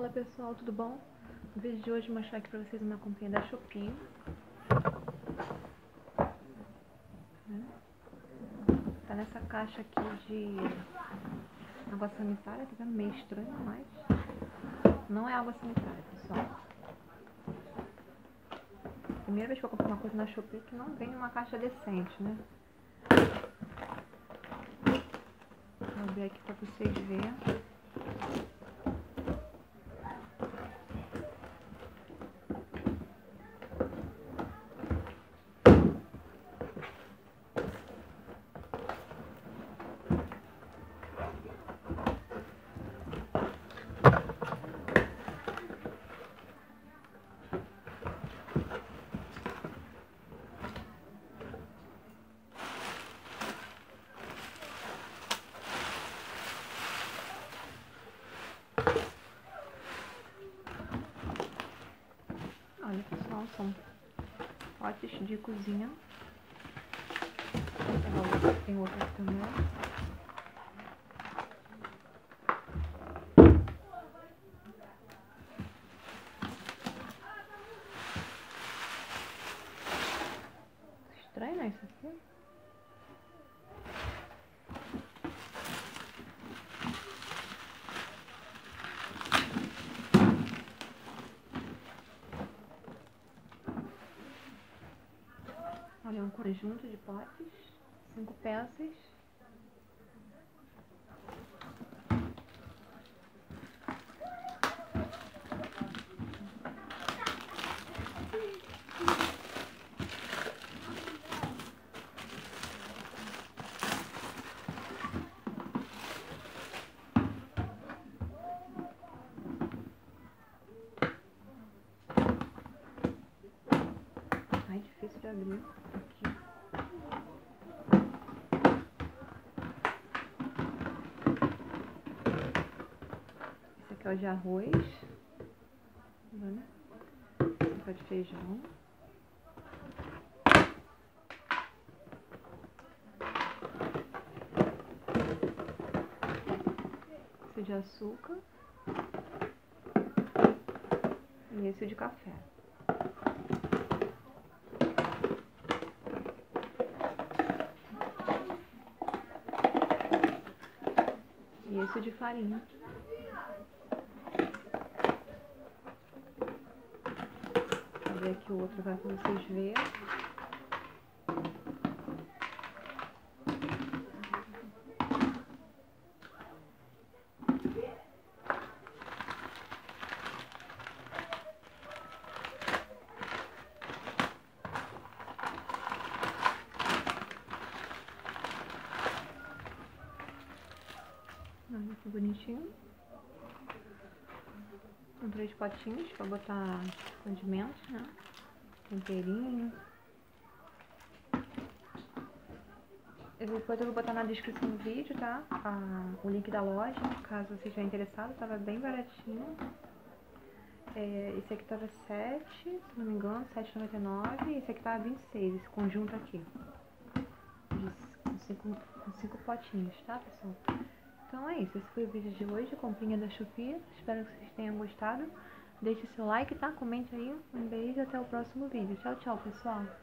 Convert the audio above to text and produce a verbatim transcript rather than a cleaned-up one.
Fala pessoal, tudo bom? No vídeo de hoje vou mostrar aqui pra vocês uma comprinha da Shopee. Tá nessa caixa aqui de água sanitária, tá vendo? Meio estranho, mas não é água sanitária, pessoal. Primeira vez que eu comprei uma coisa na Shopee que não vem numa caixa decente, né? Vou abrir aqui pra vocês verem. Olha pessoal, são potes de cozinha. Tem outro aqui também. Estranho, né, isso aqui? Olha, um conjunto de potes, cinco peças. Ai, difícil de abrir. Aqui. Esse aqui é o de arroz. Né? Esse aqui é o de feijão. Esse é de açúcar. E esse é de café. E esse é de farinha. Vou abrir aqui o outro agora para vocês verem. Olha que bonitinho. São três potinhos para botar condimentos, né? Temperinho. Eu, depois eu vou botar na descrição do vídeo, tá? Ah, o link da loja, caso você estiver interessado. Tava bem baratinho. É, esse aqui tava sete, se não me engano, sete e noventa e nove. E esse aqui tava vinte e seis, esse conjunto aqui. Com cinco, com cinco potinhos, tá, pessoal? Então é isso, esse foi o vídeo de hoje, comprinha da Shopee. Espero que vocês tenham gostado. Deixe seu like, tá? Comente aí. Um beijo e até o próximo vídeo. Tchau, tchau, pessoal.